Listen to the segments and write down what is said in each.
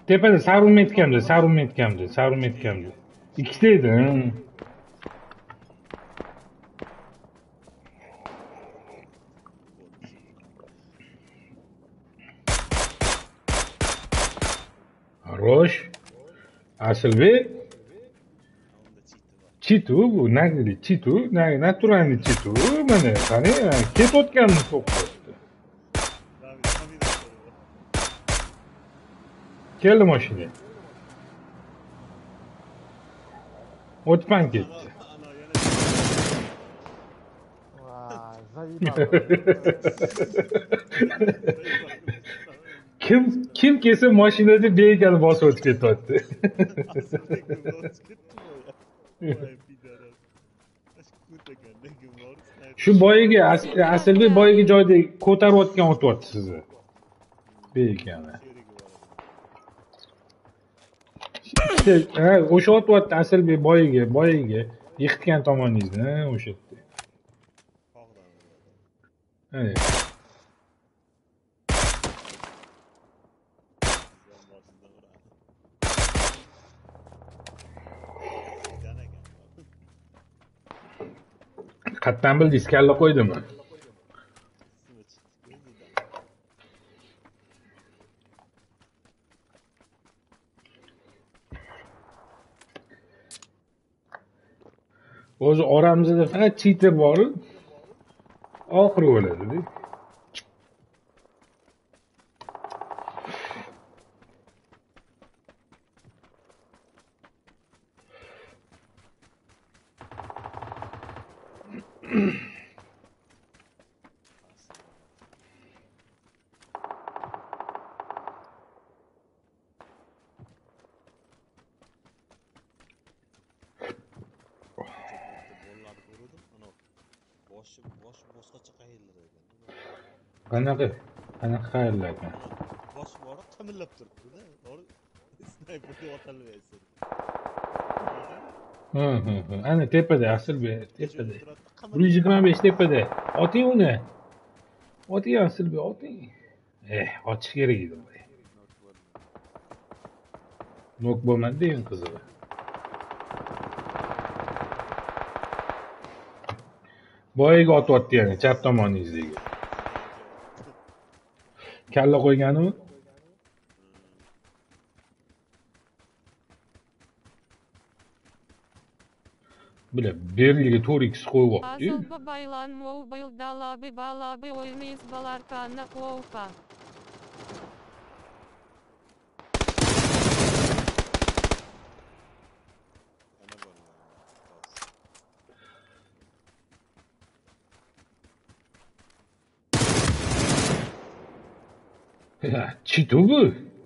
Tepada sarılmayotganimda. Ikkita edi. Rosh. Asilbek. Chitu bu, nagli chitu, naturalniy chitu. Mana qani, ketayotganini to'xtatdi. Keldi mashina. O'tpan ketdi. Kim kelsa mashinada begalni bosib o'tib ketyapti. Shu boyiga Asilbek boyiga joyda ko'tarayotgan o'tyapti sizni. Begani. O'sha o'tyapti Asilbek boyiga yiqitgan tomoningizni, o'sha yerda. Evet. Qatdan bildingiz, kalla qo'ydimi? O'zi oramizda faqat cheater bor. Oxiri o'ladi-da. Qanaqa qayerlar ekan? Bosh bor, qimillab turibdi-da. Snayperga otilmayapti. Ana tepada, Asilbek, tepada. 125 tepada. Oting uni. Oting Asilbek, oting. Ochish kerak edi bu. Nok bo'lmadi deyin qizig'i. Boyiga otyapti yana, chap tomoningizdagi. Kalla qo'yganimi? Bile Berliga 4x qo'yibdi. Azalba baylan mobil dalabi oymayız balarkana qovqa. Chitu bu.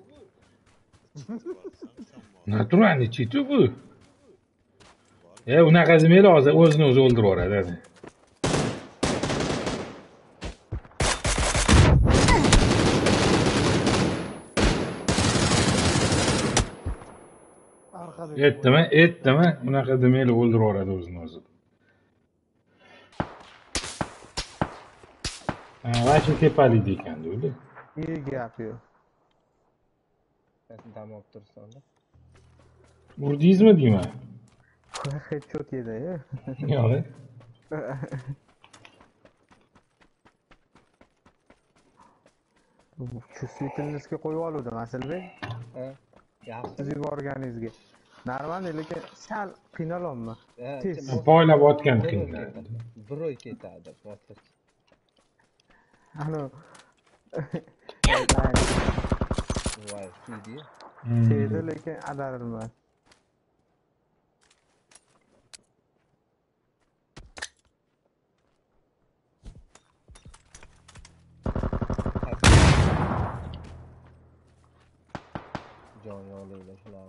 Naturalniy chitu bu. Unaqa demaydi, hozir o'zini o'zi o'ldirib yuboradi. Aytdimi? Unaqa demaydi, o'ldirib yuboradi o'zini o'zi. Vashi tepalik ekanda o'zi. İyi gap yo'q. Sen dam olib turibsan-da. Urdingizmi deyman? Headshot yedi-ya. Yo'q. Chuvsitligingizga qo'yib oluvdim Asilbek. Yaxshi. Siz yuborganingizga. Normal, lekin sal qiynalolma. Tez. Poylab otgan qiynaladi. Bir oy ketadi. Ano. Voy, suydi. Suydi, lekin adarilmadi. Jon yo'laylar shular.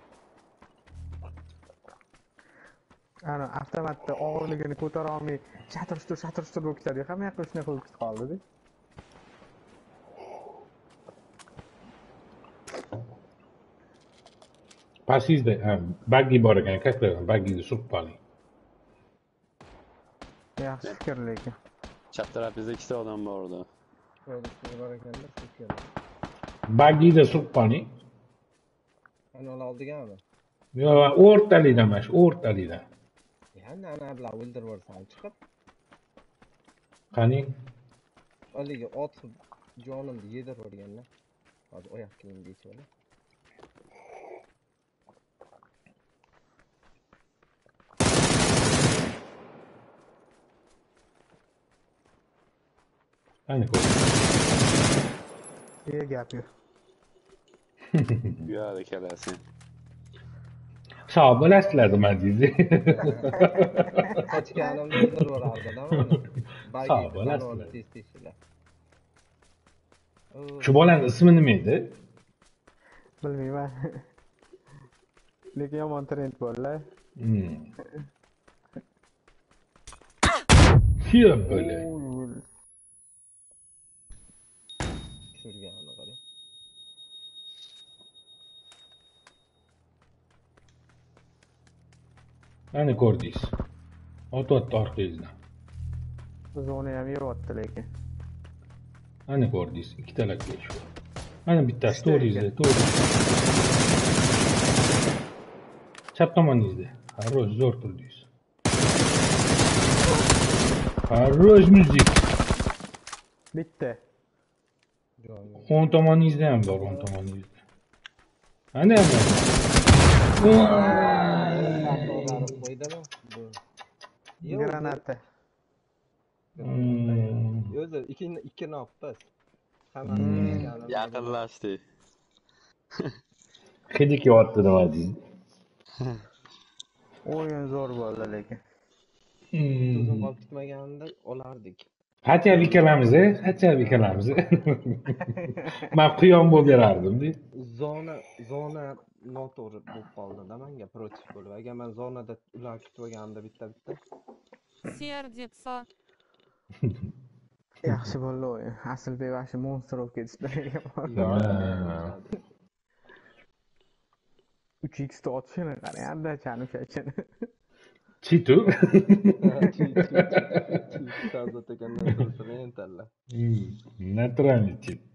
Ana avtomatda og'irligini ko'tara olmay shatir-shatir bo'lib ketadi. Hamma yoqqa shunaqa bo'lib qoldi-da. Pasizda baggi bor ekan, kattadan baggiga surib qoling. Yaxshi fikr lekin. Chap tarafingizda ikkita odam bor edi. Bor ekanda, shu kerak. Baggida surib qoling. Ana oldiganmi? Yo, o'rtalikda mana shu o'rtalikda. Yani ana bilan o'ldirib yuborsam chiqib, Qani? haligi otib jonimni yedirib yuborganda. Hozir oyoq kiyim deychi bola. Qani ko'r. Gap yo'q. Uyarda kelasi. Sog' bo'lasizlar nima deysiz? Qochganimda o'ldirib yuborardi-da meni. Sog' bo'lasizlar. Baloni tez-tezlar. Shu bolaning ismi nima edi? Bilmayman. Lekin yomon trend bo'ldi. Hiyo böyle. Tushirganini qarang. Qani ko'rdingiz. O'tdi orqangizdan. Zona ham yeyapti lekin. Qani ko'rdingiz. Ikkitalab kelishdi. Mana bittasi to'g'ringizda, to'g'ringizda. Chap tomoningizda. Хорош, zo'r turdingiz. Хорош müzik. Bitti. Joyi. 10 tomoningizda ham bor, 10 tomoningizda. Ana ham. To'g'rib qo'ydimi? Bu. Granata. O'zi ikki noppas. Yaqinlashdi. Xidik yotdi nima deysiz? O'yin zo'r bo'ldi lekin. O'zim qolib ketmaganida olardik. Qachab ikkalamiz, qachab ikkalamiz. Men quyon bo'lib berardim-da. Zona noto'g'ri bo'lib qoldi-da menga protiv bo'lib. Agar men zonada ular kutib olganimda bitta. Сердится. Yaxshi bo'ldi o'yin. Aslbek vashi monster bo'lib ketishdi. 3x to otishini qarang, andachani o'shachini. Chitu. Chitu. Chitu. Naturalniy chit.